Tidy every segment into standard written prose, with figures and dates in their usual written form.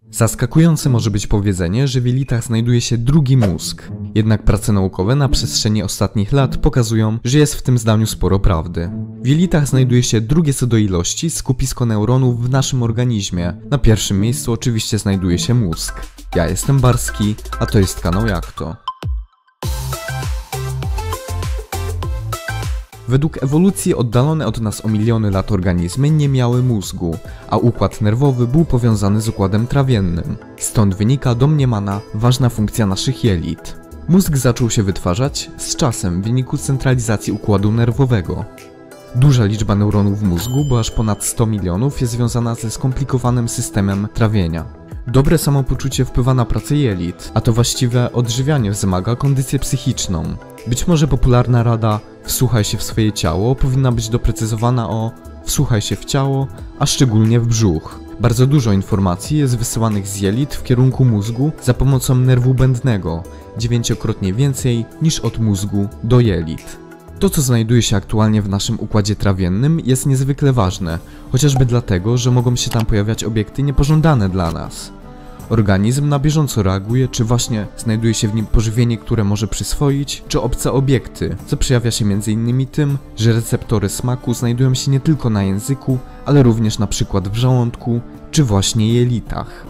Zaskakujące może być powiedzenie, że w jelitach znajduje się drugi mózg. Jednak prace naukowe na przestrzeni ostatnich lat pokazują, że jest w tym zdaniu sporo prawdy. W jelitach znajduje się drugie co do ilości skupisko neuronów w naszym organizmie. Na pierwszym miejscu oczywiście znajduje się mózg. Ja jestem Barski, a to jest kanał Jak To. Według ewolucji oddalone od nas o miliony lat organizmy nie miały mózgu, a układ nerwowy był powiązany z układem trawiennym. Stąd wynika domniemana ważna funkcja naszych jelit. Mózg zaczął się wytwarzać z czasem w wyniku centralizacji układu nerwowego. Duża liczba neuronów w mózgu, bo aż ponad 100 milionów, jest związana ze skomplikowanym systemem trawienia. Dobre samopoczucie wpływa na pracę jelit, a to właściwe odżywianie wzmaga kondycję psychiczną. Być może popularna rada "wsłuchaj się w swoje ciało" powinna być doprecyzowana o "wsłuchaj się w ciało", a szczególnie w brzuch. Bardzo dużo informacji jest wysyłanych z jelit w kierunku mózgu za pomocą nerwu błędnego, 9-krotnie więcej niż od mózgu do jelit. To, co znajduje się aktualnie w naszym układzie trawiennym, jest niezwykle ważne, chociażby dlatego, że mogą się tam pojawiać obiekty niepożądane dla nas. Organizm na bieżąco reaguje, czy właśnie znajduje się w nim pożywienie, które może przyswoić, czy obce obiekty, co przejawia się m.in. tym, że receptory smaku znajdują się nie tylko na języku, ale również na przykład w żołądku, czy właśnie jelitach.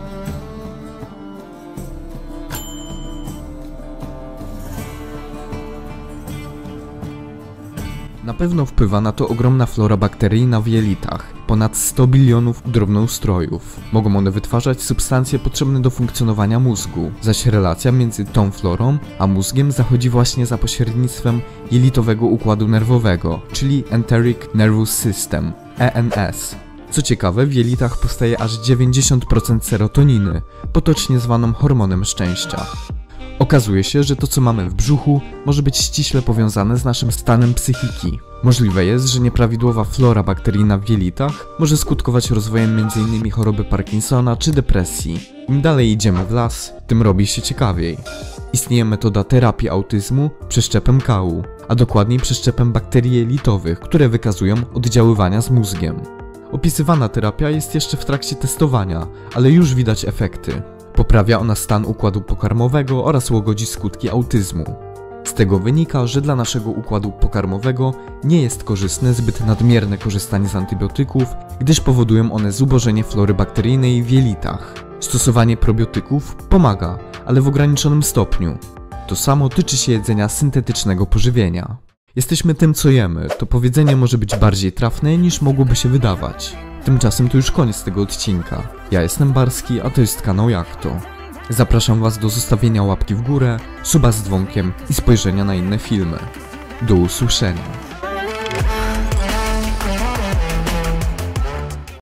Na pewno wpływa na to ogromna flora bakteryjna w jelitach, ponad 100 bilionów drobnoustrojów. Mogą one wytwarzać substancje potrzebne do funkcjonowania mózgu, zaś relacja między tą florą a mózgiem zachodzi właśnie za pośrednictwem jelitowego układu nerwowego, czyli Enteric Nervous System, ENS. Co ciekawe, w jelitach powstaje aż 90% serotoniny, potocznie zwaną hormonem szczęścia. Okazuje się, że to, co mamy w brzuchu, może być ściśle powiązane z naszym stanem psychiki. Możliwe jest, że nieprawidłowa flora bakteryjna w jelitach może skutkować rozwojem m.in. choroby Parkinsona czy depresji. Im dalej idziemy w las, tym robi się ciekawiej. Istnieje metoda terapii autyzmu przeszczepem kału, a dokładniej przeszczepem bakterii jelitowych, które wykazują oddziaływania z mózgiem. Opisywana terapia jest jeszcze w trakcie testowania, ale już widać efekty. Poprawia ona stan układu pokarmowego oraz łagodzi skutki autyzmu. Z tego wynika, że dla naszego układu pokarmowego nie jest korzystne zbyt nadmierne korzystanie z antybiotyków, gdyż powodują one zubożenie flory bakteryjnej w jelitach. Stosowanie probiotyków pomaga, ale w ograniczonym stopniu. To samo tyczy się jedzenia syntetycznego pożywienia. Jesteśmy tym, co jemy. To powiedzenie może być bardziej trafne niż mogłoby się wydawać. Tymczasem to już koniec tego odcinka. Ja jestem Barski, a to jest kanał Jak To. Zapraszam Was do zostawienia łapki w górę, suba z dzwonkiem i spojrzenia na inne filmy. Do usłyszenia.